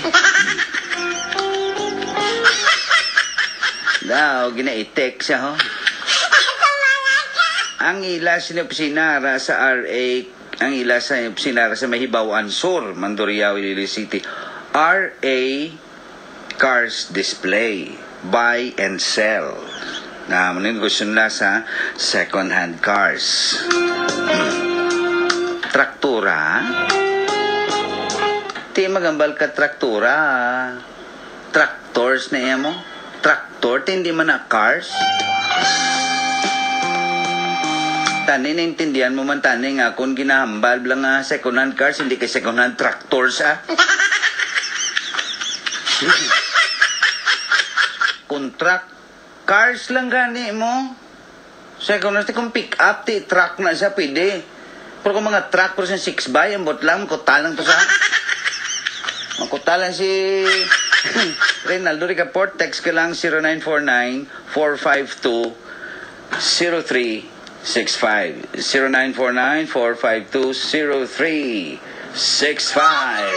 Daw, ginaitik siya, ho. Ang ila sinipsinara sa R A, ang ila sa sinipsinara sa Mahibaw Ansur, Mandurriao, Iloilo City. R A Cars Display. Buy and sell. Na, manin gusto nila sa second-hand cars. Hmm. Traktura, ti magambal ka traktura. Tractors na iya mo. Traktor, ti hindi man na cars. Tani, naintindihan mo man tani nga kung ginahambal lang nga second hand cars, hindi kay second hand tractors ah. Kung truck, cars lang gani mo. Second hand, kung pick up, ti truck na siya, pwede. Pero kung mga truck, pero sa six by, ang botlang, kutalang to sa... Makutalan si Rinaldo Ricaport. Text ka lang zero nine four nine four five two zero three six five zero nine four nine four five two zero three six five.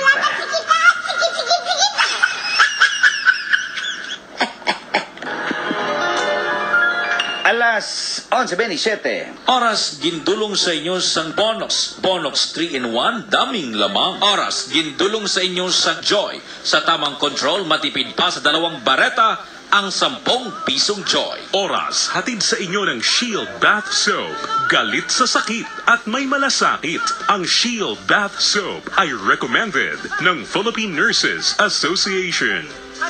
Alas onse twenty-seven. Oras gindulong sa inyo sang Bonox. Bonox three in one, daming lamang. Oras gindulong sa inyo sang Joy. Sa tamang control, matipid pa sa dalawang bareta ang sampung pisong Joy. Oras, hatid sa inyo ng Shield Bath Soap. Galit sa sakit at may malasakit. Ang Shield Bath Soap ay recommended ng Philippine Nurses Association.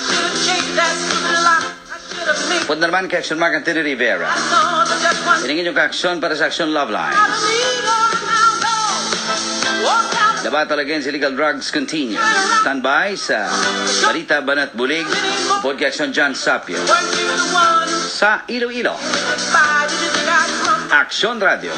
Punta naman kay Aksyon Mark Anthony Rivera. Hiningin yung ka-aksyon para sa Aksyon Lovelines. Labat against illegal drugs continue. Standby sa Balita Banat Bulig. Pod kay Aksyon John Sapio. Sa Iloilo. Aksyon Radio.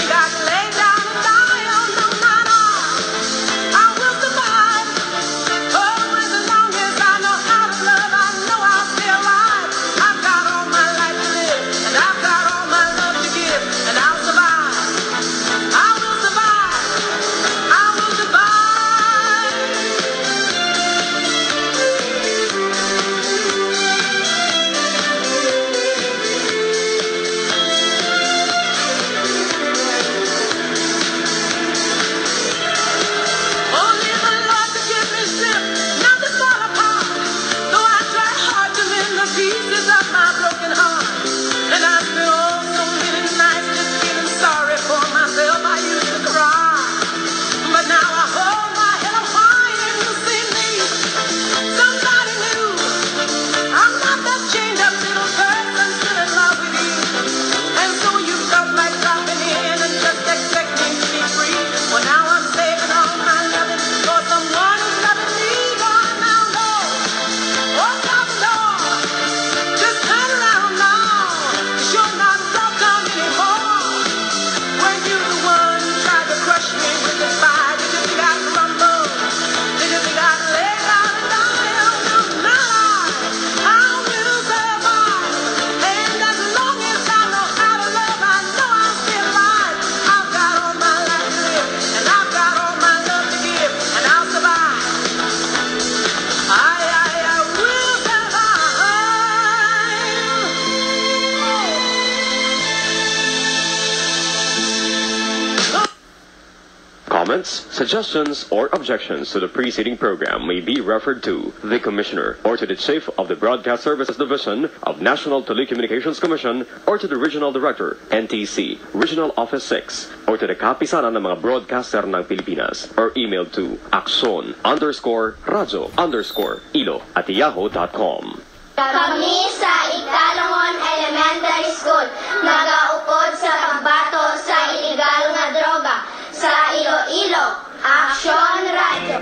Comments, suggestions, or objections to the preceding program may be referred to the Commissioner or to the Chief of the Broadcast Services Division of National Telecommunications Commission or to the Regional Director, N T C, Regional Office six, or to the kapisanan ng mga broadcaster ng Pilipinas or email to aksyon underscore radyo underscore ilo at yahoo dot com. Kami sa Ikalongon Elementary School nagaupod sa pagbato sa iligal nga droga sa Iloilo, Aksyon Radio.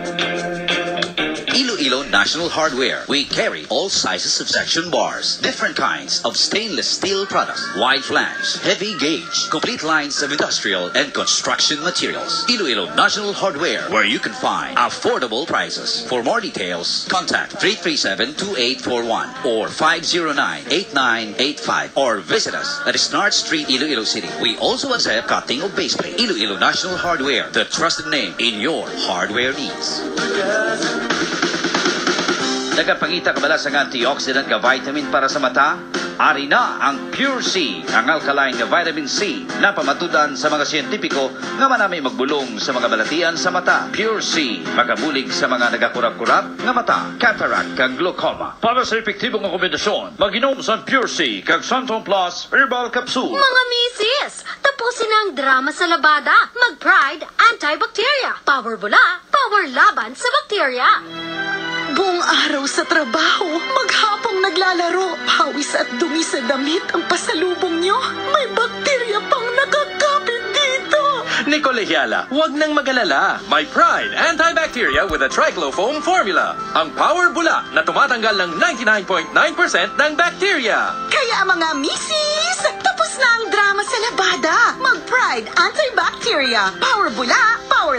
Iloilo National Hardware. We carry all sizes of section bars, different kinds of stainless steel products, wide flange, heavy gauge, complete lines of industrial and construction materials. Iloilo National Hardware, where you can find affordable prices. For more details, contact three three seven, two eight four one or five zero nine, eight nine eight five or visit us at Snart Street, Iloilo City. We also accept cutting of base plate. Iloilo National Hardware, the trusted name in your hardware needs. Nagapangita kabala sa antioxidant nga vitamin para sa mata? Ari na ang Pure C, ang alkaline nga vitamin C na pamatudan sa mga siyentipiko nga manami magbulong sa mga balatian sa mata. Pure C, makabulig sa mga nagakurap-kurap nga mata, cataract kag glaucoma. Para sa epektibong nga kombinasyon, mag-inom sa Pure C kag Santon Plus Herbal Capsule. Mga misis, tapusin na ang drama sa labada. Mag-Pride Antibacteria. Power bula, power laban sa bakterya. Buong araw sa trabaho, maghapong naglalaro, pawis at dumi sa damit ang pasalubong nyo. May bakterya pang nakakapit dito. Nicolehiala, huwag nang mag-alala. My Pride Antibacteria with a triclofoam formula. Ang power bula na tumatanggal ng ninety-nine point nine percent ng bacteria. Kaya mga misis, tapos na ang drama sa labada. Mag-Pride Antibacteria. Power bula, power laban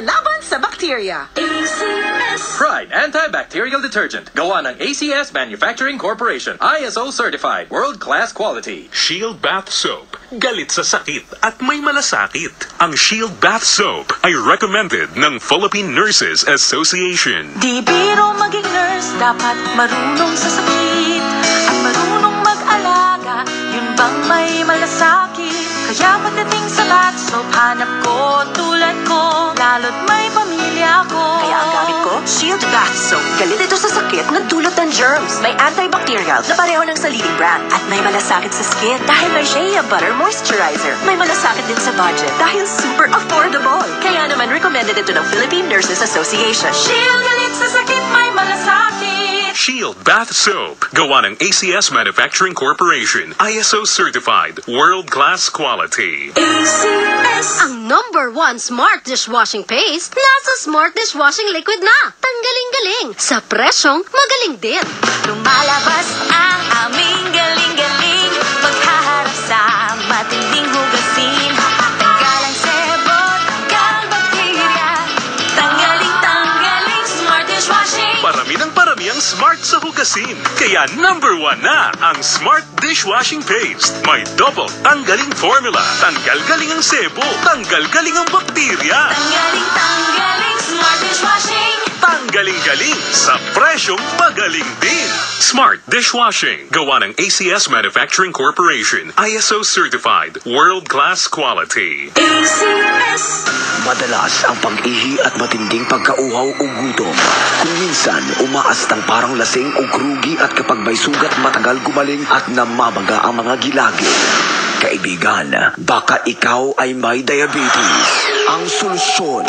sa bakterya. A C S. Pride Antibacterial Detergent. Gawa ng A C S Manufacturing Corporation. I S O certified. World-class quality. Shield Bath Soap. Galit sa sakit at may malasakit. Ang Shield Bath Soap ay recommended ng Philippine Nurses Association. Di biro maging nurse, dapat marunong sa sakit at marunong mag-alaga. Yun bang may malasakit? Kaya pagdating sa bath soap, hanap ko tulad ko, lalo't may pamilya ko. Kaya ang gamit ko, Shield Bath Soap. Galit ito sa sakit na dulot ng germs. May antibacterial na pareho ng sa leading brand. At may malasakit sa skin dahil may Shea Butter Moisturizer. May malasakit din sa budget dahil super affordable. Kaya naman recommended ito ng Philippine Nurses Association. Shield galit sa sakit, may malasakit. Shield Bath Soap. Gawa ng A C S Manufacturing Corporation. I S O certified. World-class quality. A C S. Ang number one smart dishwashing paste, nasa smart dishwashing liquid na. Tanggaling-galing. Sa presyong magaling din. Lumalabas ang aming galing-galing paghaharap sa matinding hugasin. Tanggal ang sebo, tanggal bakterya. Tanggaling-tanggaling smart dishwashing. Parami ng parami ang smart sa hugasin. Kaya number one na ang Smart Dishwashing Paste. May double tanggaling formula. Tanggal-galing ang sebo. Tanggal-galing ang bakterya. Tanggaling-tanggaling smart dishwashing. Tanggaling-galing sa presyong magaling din. Smart Dishwashing. Gawa ng A C S Manufacturing Corporation. I S O certified. World-class quality. A C S. Madalas ang pag-ihi at matinding pagkauhaw o gutom. Kung minsan, umaastang parang lasing o grugi at kapag may sugat matagal gumaling at namamaga ang mga gilagid. Kaibigan, baka ikaw ay may diabetes. Ang solusyon,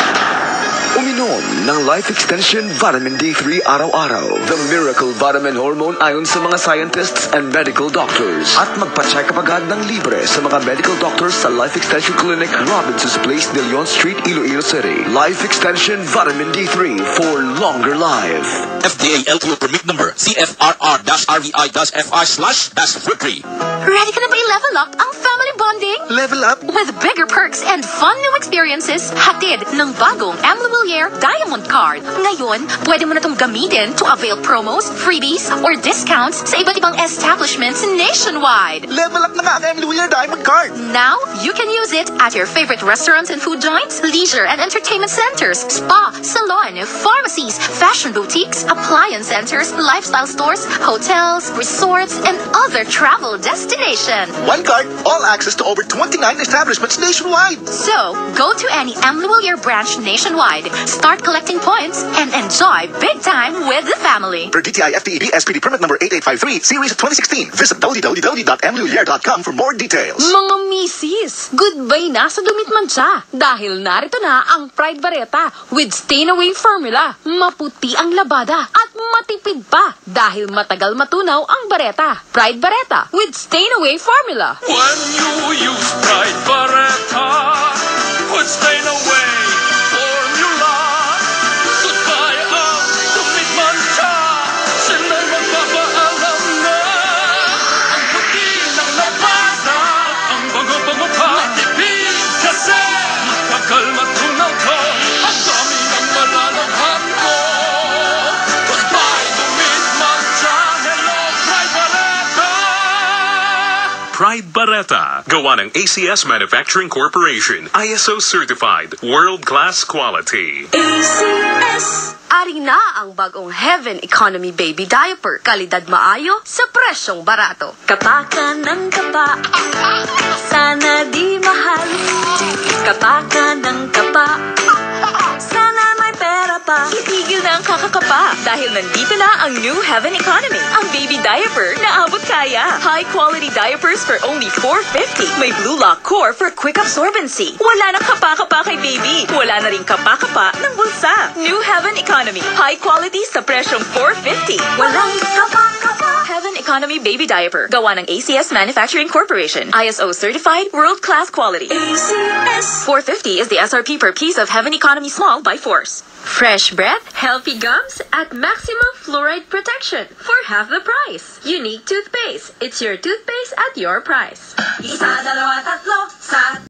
uminom ng Life Extension Vitamin D three araw-araw. The Miracle Vitamin Hormone ayon sa mga scientists and medical doctors. At magpa-check up agad ng libre sa mga medical doctors sa Life Extension Clinic, Robinson's Place, De Leon Street, Iloilo City. Life Extension Vitamin D three for longer life. F D A L T O permit number C F R R R V I F I slash three. Ready ka na ba i-level up ang family bonding? Level up? With bigger perks and fun new experiences, hatid ng bagong M. Louvillier Diamond Card. Ngayon, pwede mo na itong gamitin to avail promos, freebies, or discounts sa iba't ibang establishments nationwide. Level up na nga ang M. Louvillier Diamond Card. Now, you can use it at your favorite restaurants and food joints, leisure and entertainment centers, spa, salon, pharmacies, fashion boutiques, appliance centers, lifestyle stores, hotels, resorts, and other travel destinations. One card, all access to over twenty-nine establishments nationwide. So, go to any M. Louvillier branch nationwide, start collecting points, and enjoy big time with the family. Per D T I F T E B S P D permit number eight eight five three, series of twenty sixteen. Visit w w w dot m louvillier dot com for more details. Mga misis, goodbye na sa dumit mancha. Dahil narito na ang Pride Bareta with stain-away formula. Maputi ang labada at matipid pa dahil matagal matunaw ang bareta. Pride Bareta with stain-away formula. When you use Pride Bareta, put stain away formula. Goodbye ang dumit mancha, sila'y magpapaalam na. Ang puti ng labada, ang bango-bango pa, matipid kasi matagal matunaw to. Ang dami ng malalabhan mo. Goodbye dumit mancha, hello Pride Bareta. Pride Bareta. Gawa ng A C S Manufacturing Corporation. I S O certified. World-class quality. A C S. Ari na ang bagong Heaven Economy Baby Diaper. Kalidad maayo sa presyong barato. Kapa ka ng kapa, sana di mahal. Kapa ka ng kapa, sana may pera pa. Itigil na ang kakakapa dahil nandito na ang new Heaven Economy. Ang baby diaper na abot kaya. High-quality diapers for only four fifty. May blue lock core for quick absorbency. Wala na kapa-kapa kay baby. Wala na rin kapa-kapa ng bulsa. New Heaven Economy. High quality sa presyong four fifty. Walang kapa-kapa. Heaven Economy Baby Diaper. Gawa ng A C S Manufacturing Corporation. I S O certified, world-class quality. A C S. four fifty is the S R P per piece of Heaven Economy Small by Force. Fresh breath, healthy gums at maximum fluoride protection for half the price. Unique toothpaste. It's your toothpaste at your price. Isa, dalawa, tatlo, sa